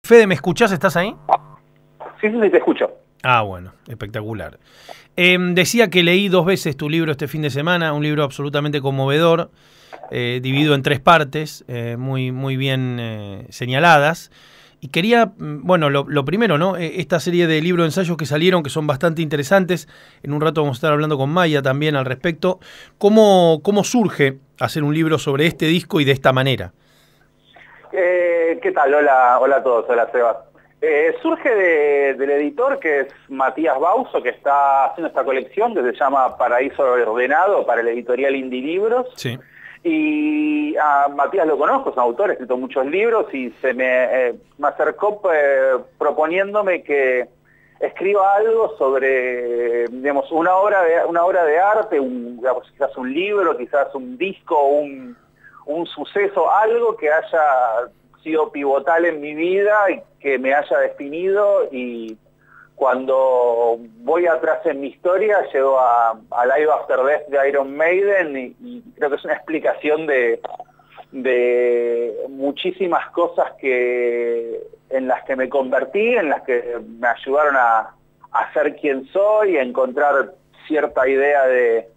Fede, ¿me escuchás? ¿Estás ahí? Sí, sí, te escucho. Ah, bueno, espectacular. Decía que leí 2 veces tu libro este fin de semana, un libro absolutamente conmovedor, dividido en 3 partes, muy bien señaladas. Y quería, bueno, lo primero, ¿no? Esta serie de libros-ensayos que salieron, que son bastante interesantes, en un rato vamos a estar hablando con Maya también al respecto. ¿Cómo surge hacer un libro sobre este disco y de esta manera? ¿Qué tal? Hola a todos, hola Sebas. Surge del editor que es Matías Bauso, que está haciendo esta colección que se llama Paraíso Ordenado para el editorial Indie Libros. Sí. Y a Matías lo conozco, es un autor, ha escrito muchos libros y se me acercó proponiéndome que escriba algo sobre, digamos, una obra de arte, digamos, quizás un libro, quizás un disco, un suceso, algo que haya sido pivotal en mi vida y que me haya definido, y cuando voy atrás en mi historia llego a Live After Death de Iron Maiden y creo que es una explicación de muchísimas cosas en las que me convertí, en las que me ayudaron a ser quien soy, a encontrar cierta idea de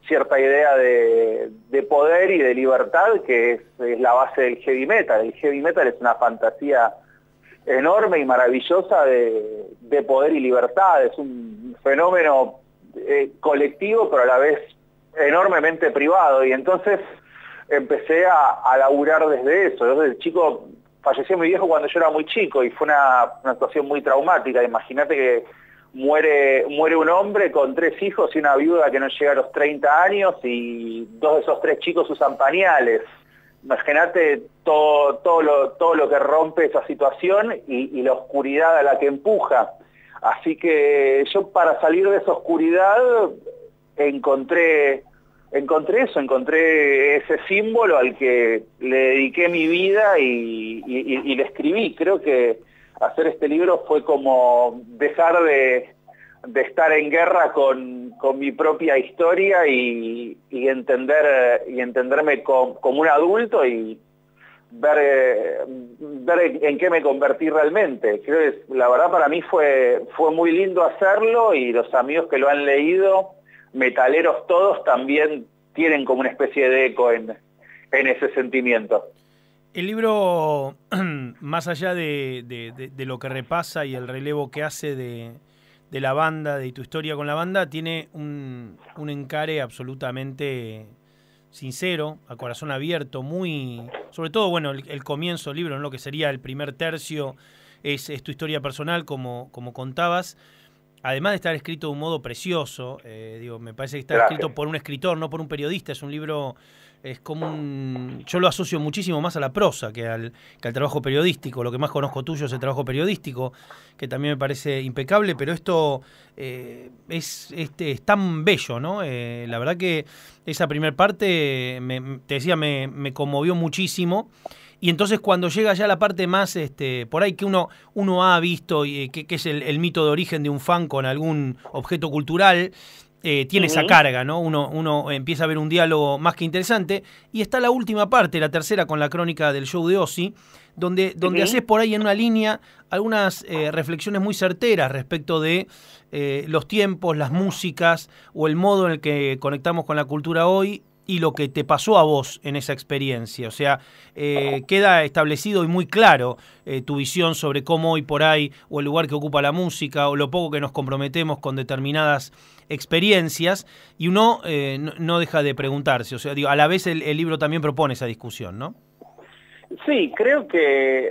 poder y de libertad, que es la base del heavy metal. El heavy metal es una fantasía enorme y maravillosa de poder y libertad. Es un fenómeno colectivo, pero a la vez enormemente privado. Y entonces empecé a laburar desde eso. Yo desde chico, falleció mi viejo cuando yo era muy chico y fue una situación muy traumática. Imagínate que muere un hombre con 3 hijos y una viuda que no llega a los 30 años, y 2 de esos 3 chicos usan pañales. Imagínate todo lo que rompe esa situación y la oscuridad a la que empuja. Así que yo, para salir de esa oscuridad, encontré ese símbolo al que le dediqué mi vida y le escribí. Creo que hacer este libro fue como dejar de estar en guerra con mi propia historia y entenderme como un adulto y ver en qué me convertí realmente. Creo que la verdad para mí fue muy lindo hacerlo, y los amigos que lo han leído, metaleros todos, también tienen como una especie de eco en ese sentimiento. El libro, más allá de lo que repasa y el relevo que hace de la banda, de tu historia con la banda, tiene un encare absolutamente sincero, a corazón abierto, sobre todo, bueno, el comienzo del libro, ¿no? Lo que sería el primer tercio, es tu historia personal, como contabas. Además de estar escrito de un modo precioso, me parece que está escrito por un escritor, no por un periodista. Es un libro, es como yo lo asocio muchísimo más a la prosa que al trabajo periodístico. Lo que más conozco tuyo es el trabajo periodístico, que también me parece impecable, pero esto es tan bello, ¿no? La verdad que esa primer parte, te decía, me conmovió muchísimo. Y entonces cuando llega ya la parte más, por ahí que uno ha visto, que es el mito de origen de un fan con algún objeto cultural, tiene esa carga, ¿no? Uno empieza a ver un diálogo más que interesante. Y está la última parte, la tercera, con la crónica del show de Ozzy, donde haces por ahí en una línea algunas reflexiones muy certeras respecto de los tiempos, las músicas o el modo en el que conectamos con la cultura hoy, y lo que te pasó a vos en esa experiencia. O sea, queda establecido y muy claro tu visión sobre cómo hoy por ahí, o el lugar que ocupa la música, o lo poco que nos comprometemos con determinadas experiencias, y uno no deja de preguntarse. O sea, digo, a la vez el libro también propone esa discusión, ¿no? Sí, creo que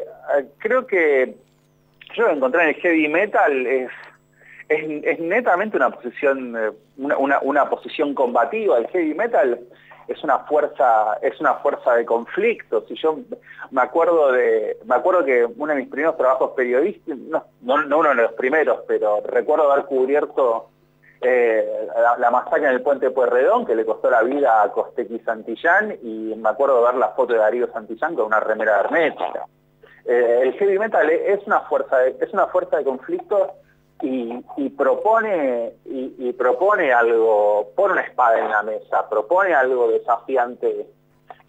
yo encontré en el heavy metal es netamente una posición una posición combativa. El heavy metal es una fuerza de conflictos. Y yo me acuerdo que uno de mis primeros trabajos periodísticos, no uno de los primeros, pero recuerdo haber cubierto la masacre en el Puente Pueyrredón, que le costó la vida a Costequi Santillán, y me acuerdo de ver la foto de Darío Santillán con una remera hermética. El heavy metal es una fuerza de conflicto, y propone algo, pone una espada en la mesa, propone algo desafiante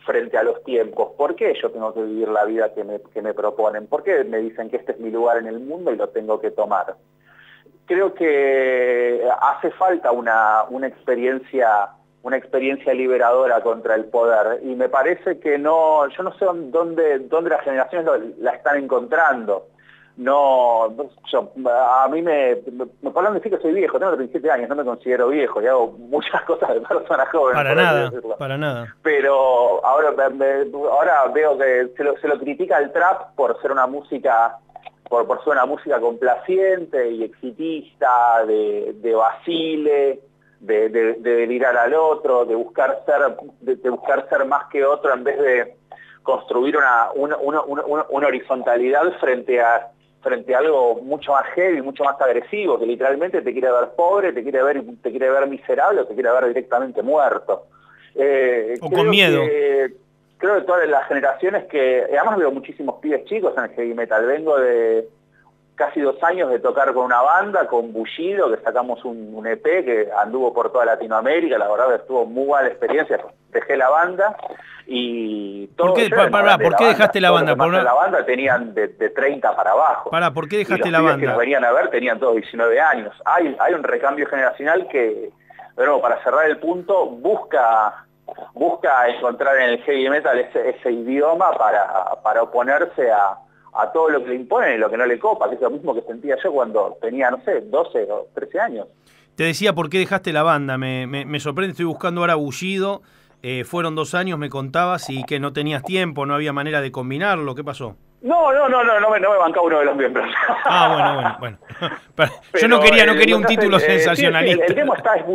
frente a los tiempos? ¿Por qué yo tengo que vivir la vida que me proponen? ¿Por qué me dicen que este es mi lugar en el mundo y lo tengo que tomar? Creo que hace falta una experiencia liberadora contra el poder, y me parece que no, yo no sé dónde las generaciones la están encontrando. No, a mí me podrán decir que soy viejo, tengo 37 años, no me considero viejo y hago muchas cosas de persona joven. Para nada. Pero ahora veo que se lo critica al trap por ser una música, por ser una música complaciente y exitista, de vacile, de delirar al otro, de buscar ser más que otro en vez de construir una horizontalidad frente a algo mucho más heavy, mucho más agresivo, que literalmente te quiere ver pobre, te quiere ver miserable, o te quiere ver directamente muerto. O con miedo. Creo que todas las generaciones además veo muchísimos pibes chicos en el heavy metal. Vengo de casi 2 años de tocar con una banda, con Bullido, que sacamos un EP que anduvo por toda Latinoamérica. La verdad estuvo muy buena la experiencia. Dejé la banda y todo. ¿Por qué dejaste la banda? La banda tenían de 30 para abajo. ¿Por qué dejaste la banda? banda? Que nos venían a ver tenían todos 19 años. Hay un recambio generacional que, pero para cerrar el punto, busca encontrar en el heavy metal ese idioma para oponerse a todo lo que le imponen y lo que no le copa, que es lo mismo que sentía yo cuando tenía, 12 o 13 años. Te decía por qué dejaste la banda, me sorprende, estoy buscando ahora Bullido, fueron 2 años, me contabas, y que no tenías tiempo, no había manera de combinarlo, ¿qué pasó? No me bancaba uno de los miembros. Bueno. Yo no quería un título sensacionalista. Sí, el demo está, es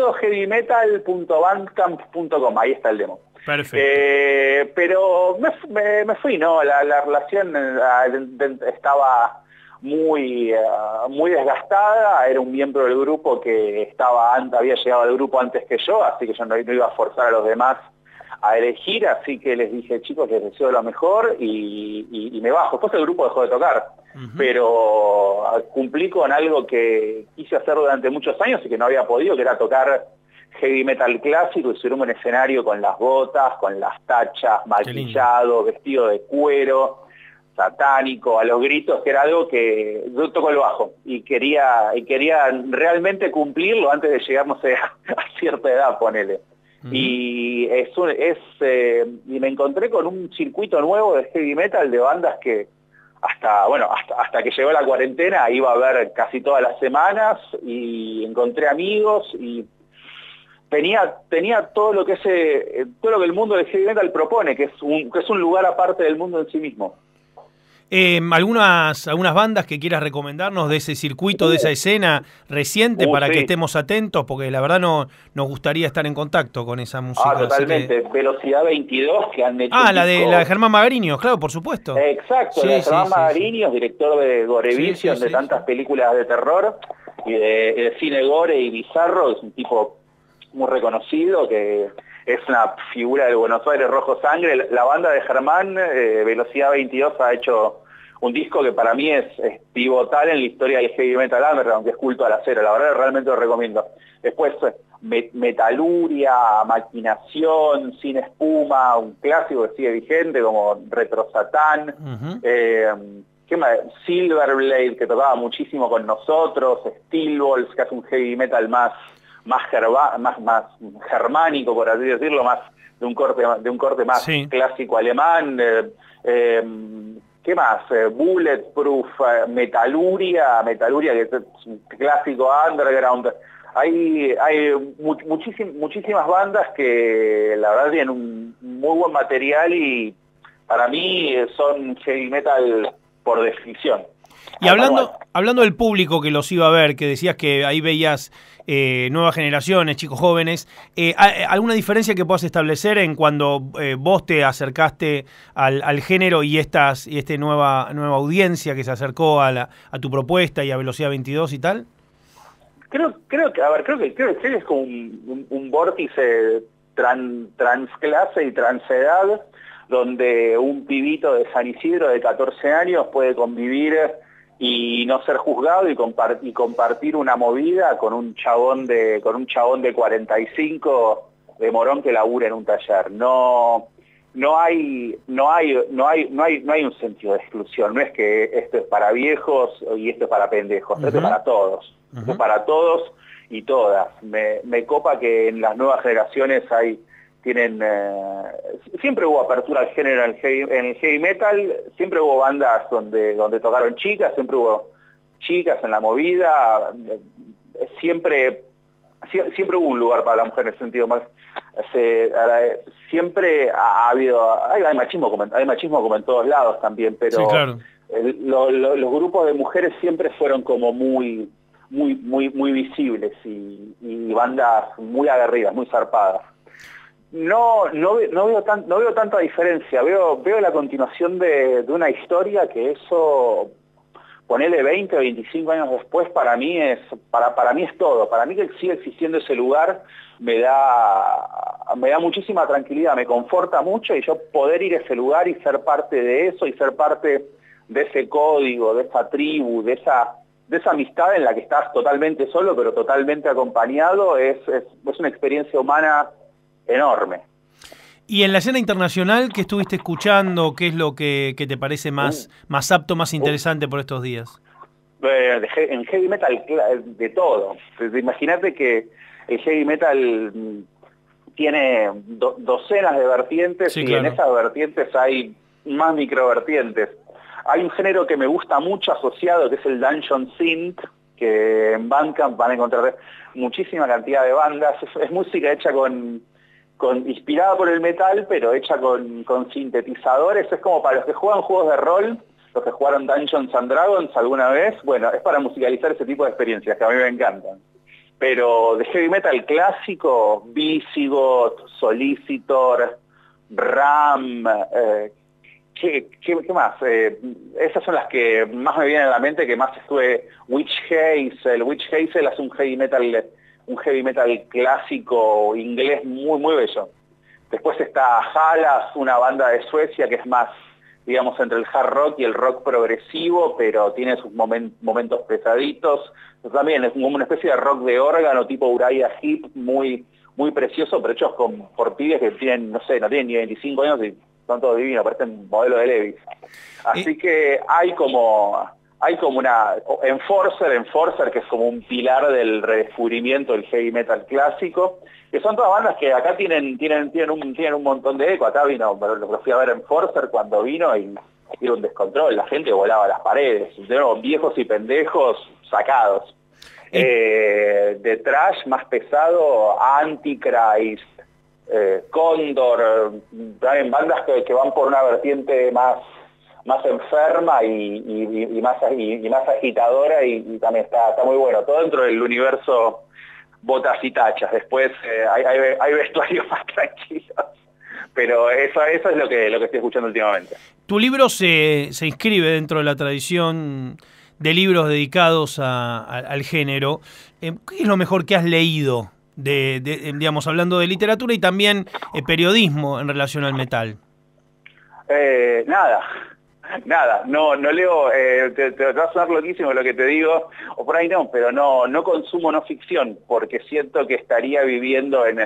bullidoheavymetal.bandcamp.com, ahí está el demo. Perfecto. Pero me fui, ¿no? La relación estaba muy desgastada. Era un miembro del grupo que había llegado al grupo antes que yo, así que yo no iba a forzar a los demás a elegir, así que les dije, chicos, les deseo lo mejor y me bajo. Después el grupo dejó de tocar, pero cumplí con algo que quise hacer durante muchos años y que no había podido, que era tocar heavy metal clásico y subirme en escenario con las botas, con las tachas, maquillado, vestido de cuero, satánico, a los gritos, que era algo que yo toco el bajo y quería realmente cumplirlo antes de llegar, no sé, a cierta edad, ponele. Y me encontré con un circuito nuevo de heavy metal, de bandas que hasta que llegó la cuarentena iba a ver casi todas las semanas, y encontré amigos y tenía todo lo que el mundo del heavy metal propone, que es un lugar aparte del mundo en sí mismo. ¿Algunas bandas que quieras recomendarnos de ese circuito, de esa escena reciente, para que estemos atentos? Porque la verdad nos gustaría estar en contacto con esa música. Totalmente. Velocidad 22, que han hecho la de Germán Magariños, claro, por supuesto. Exacto, la de Germán Magariños, director de Gorevision, de tantas películas de terror y de cine gore y bizarro. Es un tipo muy reconocido, que es una figura del Buenos Aires rojo sangre. La banda de Germán, Velocidad 22, ha hecho un disco que para mí es pivotal en la historia del heavy metal underground, que es Culto al Acero. La verdad realmente lo recomiendo. Después Metaluria, Maquinación, Sin Espuma, un clásico que sigue vigente como Retro Satán. ¿Qué más? Silverblade, que tocaba muchísimo con nosotros. Steelballs, que hace un heavy metal más germánico, por así decirlo, más de un corte más clásico alemán. ¿Qué más? Bulletproof, Metaluria, que es un clásico underground. Hay muchísimas bandas que la verdad tienen un muy buen material y para mí son heavy metal por definición. Y hablando del público que los iba a ver, que decías que ahí veías nuevas generaciones, chicos jóvenes, ¿alguna diferencia que puedas establecer en cuando vos te acercaste al género y esta nueva audiencia que se acercó a tu propuesta y a Velocidad 22 y tal? Creo que es como un vórtice transclase y transedad, donde un pibito de San Isidro de 14 años puede convivir y no ser juzgado y compartir una movida con un chabón de 45 de Morón que labura en un taller. No no hay un sentido de exclusión. No es que esto es para viejos y esto es para pendejos. Esto es para todos. Esto es para todos y todas. Me copa que en las nuevas generaciones siempre hubo apertura al género en el heavy metal, siempre hubo bandas donde tocaron chicas, siempre hubo chicas en la movida, siempre hubo un lugar para la mujer en ese sentido. Siempre hay machismo como en todos lados también, pero sí, claro. Los grupos de mujeres siempre fueron como muy visibles y bandas muy aguerridas, muy zarpadas. No veo tanta diferencia, veo la continuación de una historia que eso, ponele 20 o 25 años después, para mí es todo. Para mí que sigue existiendo ese lugar me da muchísima tranquilidad, me conforta mucho, y yo poder ir a ese lugar y ser parte de eso, y ser parte de ese código, de esa tribu, de esa amistad en la que estás totalmente solo, pero totalmente acompañado, es una experiencia humana enorme. Y en la escena internacional, ¿qué estuviste escuchando? ¿Qué es lo que te parece más apto, más interesante por estos días? En heavy metal, de todo. Imagínate que el heavy metal tiene docenas de vertientes, sí, y claro, en esas vertientes hay más microvertientes. Hay un género que me gusta mucho asociado, que es el Dungeon Synth, que en Bandcamp van a encontrar muchísima cantidad de bandas. Es música hecha inspirada por el metal, pero hecha con sintetizadores. Es como para los que juegan juegos de rol, los que jugaron Dungeons and Dragons alguna vez. Bueno, es para musicalizar ese tipo de experiencias que a mí me encantan. Pero de heavy metal clásico, Visigoth, Solicitor, Ram, ¿qué más? Esas son las que más me vienen a la mente, que más estuve. Witch Hazel es un heavy metal clásico inglés muy bello. Después está Halas, una banda de Suecia que es más, digamos, entre el hard rock y el rock progresivo, pero tiene sus momentos pesaditos. También es como una especie de rock de órgano tipo Uriah Heep, muy precioso, pero hechos por pibes que tienen, no tienen ni 25 años y son todos divinos, parecen modelos de Levi's. Así que hay como una Enforcer, que es como un pilar del redescubrimiento del heavy metal clásico, que son todas bandas que acá tienen un montón de eco. Acá lo fui a ver Enforcer cuando vino y era un descontrol, la gente volaba a las paredes, de nuevo, viejos y pendejos sacados. De thrash más pesado, Antichrist, Cóndor, también bandas que van por una vertiente más enferma y más agitadora, y también está muy bueno. Todo dentro del universo botas y tachas. Después hay vestuarios más tranquilos. Pero eso es lo que estoy escuchando últimamente. Tu libro se inscribe dentro de la tradición de libros dedicados al género. ¿Qué es lo mejor que has leído, digamos, hablando de literatura y también periodismo en relación al metal? Nada, no leo, te va a sonar loquísimo lo que te digo, o por ahí no, pero no consumo no ficción, porque siento que estaría viviendo en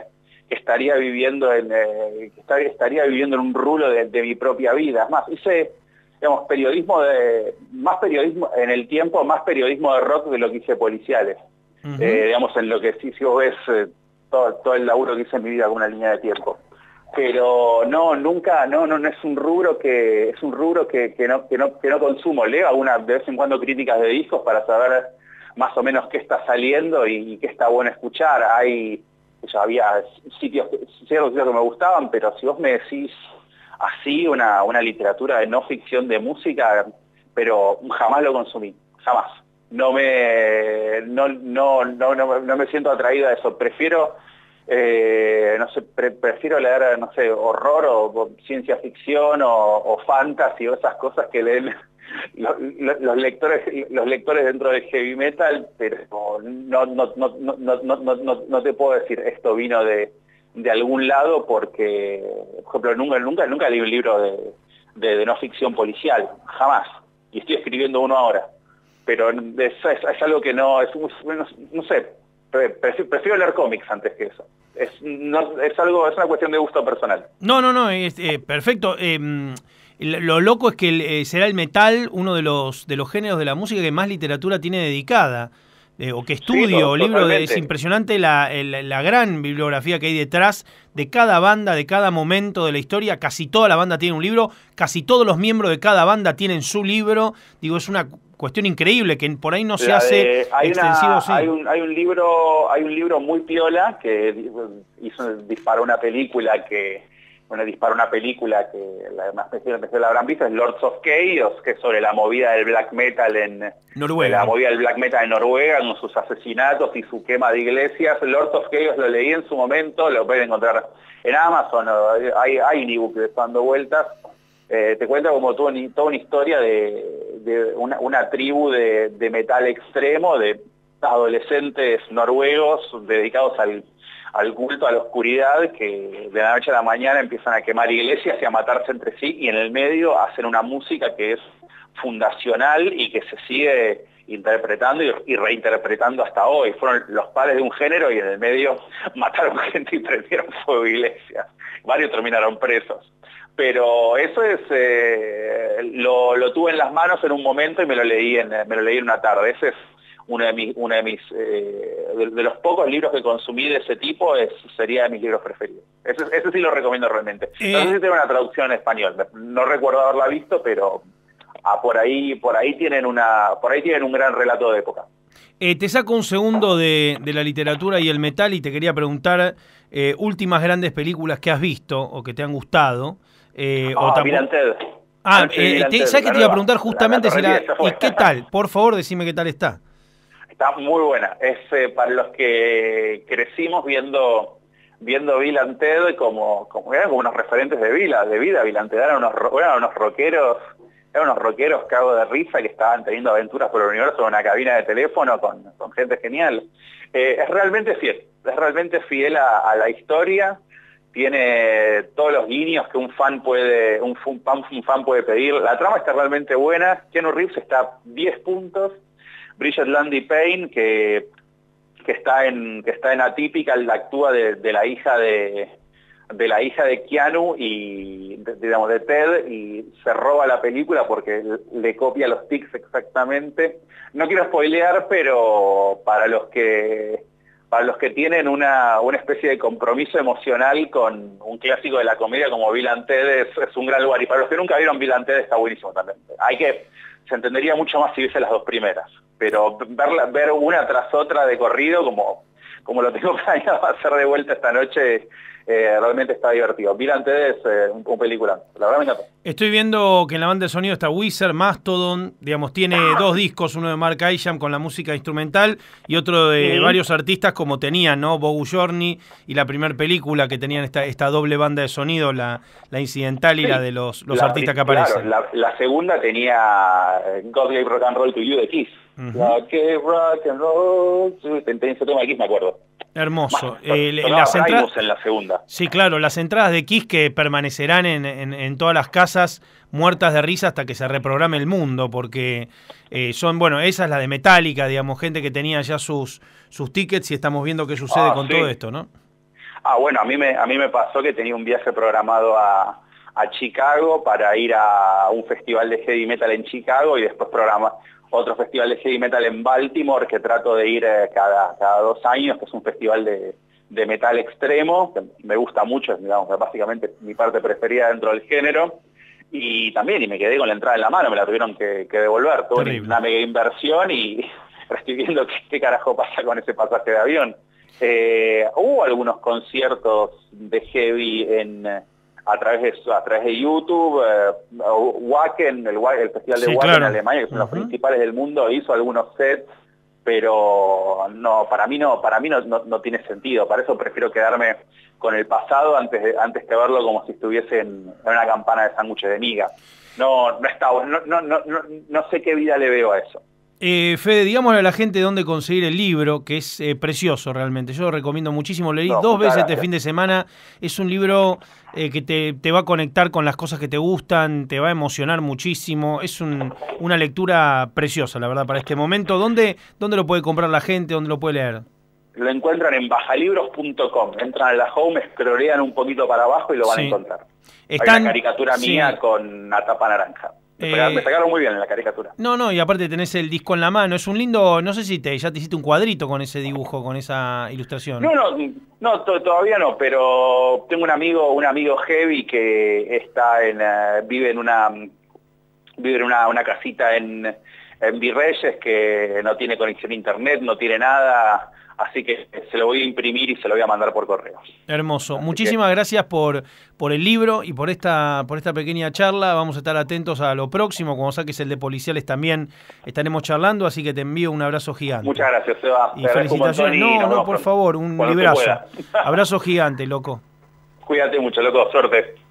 un rulo de mi propia vida. Es más, hice, digamos, más periodismo en el tiempo, más periodismo de rock de lo que hice policiales. Digamos, en lo que si vos ves todo el laburo que hice en mi vida con una línea de tiempo. Pero no es un rubro que no consumo. Leo de vez en cuando críticas de discos para saber más o menos qué está saliendo y qué está bueno escuchar. Había sitios que me gustaban, pero si vos me decís así una literatura de no ficción de música, pero jamás lo consumí, jamás. No me siento atraído a eso. Prefiero prefiero leer, horror o ciencia ficción o fantasy o esas cosas que leen los lectores dentro del heavy metal, pero no te puedo decir esto vino de algún lado, porque, por ejemplo, nunca leí un libro de no ficción policial, jamás, y estoy escribiendo uno ahora, pero es algo que no sé. prefiero leer cómics antes que eso. Es una cuestión de gusto personal. No, es perfecto. Lo loco es que será el metal uno de los géneros de la música que más literatura tiene dedicada, o que estudio, o libro. Es impresionante la gran bibliografía que hay detrás de cada banda, de cada momento de la historia. Casi toda la banda tiene un libro, casi todos los miembros de cada banda tienen su libro. Digo, es una cuestión increíble que por ahí no se hace extensivo. Sí. Hay un libro muy piola que disparó una película que la habrán visto, es Lords of Chaos, que es sobre la movida del black metal en Noruega. La movida del black metal en Noruega, con sus asesinatos y su quema de iglesias. Lords of Chaos lo leí en su momento, lo pueden encontrar en Amazon, hay un ebook que está dando vueltas. Te cuenta como toda una historia de una tribu de metal extremo, de adolescentes noruegos dedicados al culto a la oscuridad, que de la noche a la mañana empiezan a quemar iglesias y a matarse entre sí, y en el medio hacen una música que es fundacional y que se sigue interpretando y reinterpretando hasta hoy. Fueron los padres de un género y en el medio mataron gente y prendieron fuego iglesias. Varios terminaron presos. Pero eso es lo tuve en las manos en un momento y me lo leí en una tarde. Ese es uno de los pocos libros que consumí de ese tipo, sería de mis libros preferidos. Ese sí lo recomiendo realmente. No sé si tiene una traducción en español, no recuerdo haberla visto, pero por ahí tienen un gran relato de época. Te saco un segundo de la literatura y el metal y te quería preguntar últimas grandes películas que has visto o que te han gustado. Bill and Ted. ¿Sabes que te iba a preguntar justamente? ¿Y qué tal? Por favor, decime qué tal está. Está muy buena. Es para los que crecimos viendo Bill and Ted como eran como unos referentes de vida. Bill and Ted eran unos rockeros cago de risa que estaban teniendo aventuras por el universo en una cabina de teléfono con gente genial. Es realmente fiel a la historia. Tiene todos los guiños que un fan puede pedir. La trama está realmente buena. Keanu Reeves está 10 puntos. Bridget Lundy Payne, que está en Atypical, actúa de la hija de Keanu y de Ted, y se roba la película porque le copia los tics exactamente. No quiero spoilear, pero para los que tienen una especie de compromiso emocional con un clásico de la comedia como Bill and Ted, es un gran lugar. Y para los que nunca vieron Bill and Ted está buenísimo también. Se entendería mucho más si viese las dos primeras, pero ver una tras otra de corrido, como lo tengo planeado hacer de vuelta esta noche, realmente está divertido. Bill and Ted es un película, la verdad me encantó. Estoy viendo que en la banda de sonido está Weezer, Mastodon, digamos, tiene dos discos, uno de Mark Isham con la música instrumental y otro de varios artistas como tenían, ¿no? Bogu Journey y la primera película que tenían esta doble banda de sonido, la incidental y la de los artistas que aparecen. Claro, la segunda tenía God Gave Rock and Roll to You de Kiss. God Gave Rock and Roll to You. Tenía ese tema de Kiss, me acuerdo. Hermoso. En la segunda. Sí, claro, las entradas de Kiss que permanecerán en todas las casas muertas de risa hasta que se reprograme el mundo, porque esa es la de Metallica, digamos, gente que tenía ya sus tickets y estamos viendo qué sucede con todo esto, ¿no? Bueno, a mí me pasó que tenía un viaje programado a Chicago para ir a un festival de heavy metal en Chicago y después otro festival de heavy metal en Baltimore que trato de ir cada 2 años, que es un festival de metal extremo, que me gusta mucho, es, digamos, básicamente mi parte preferida dentro del género, y me quedé con la entrada en la mano, me la tuvieron que devolver, tuve una mega inversión y estoy viendo qué carajo pasa con ese pasaje de avión. Hubo algunos conciertos de heavy a través de YouTube. Wacken, el festival de Wacken en Alemania, que son los principales del mundo, hizo algunos sets, pero para mí no tiene sentido. Para eso prefiero quedarme con el pasado antes que verlo como si estuviese en una campana de sándwiches de miga. No sé qué vida le veo a eso. Fede, digámosle a la gente dónde conseguir el libro, que es precioso realmente. Yo lo recomiendo muchísimo. Leí 2 veces este fin de semana. Es un libro que te va a conectar con las cosas que te gustan, te va a emocionar muchísimo. Es una lectura preciosa, la verdad, para este momento. ¿Dónde lo puede comprar la gente? ¿Dónde lo puede leer? lo encuentran en bajalibros.com. Entran a la home, scrollean un poquito para abajo y lo van a encontrar. Hay una caricatura mía con una tapa naranja. Me sacaron muy bien en la caricatura. No, y aparte tenés el disco en la mano. Es un lindo, no sé si ya te hiciste un cuadrito con ese dibujo, con esa ilustración. No, todavía no, pero tengo un amigo heavy que vive en una casita en Virreyes, que no tiene conexión a internet, no tiene nada, así que se lo voy a imprimir y se lo voy a mandar por correo. Hermoso. Muchísimas gracias por el libro y por esta pequeña charla. Vamos a estar atentos a lo próximo. Cuando saques el de policiales también estaremos charlando, así que te envío un abrazo gigante. Muchas gracias, Seba. Y felicitaciones. No, por favor, un librazo. Abrazo gigante, loco. Cuídate mucho, loco. Suerte.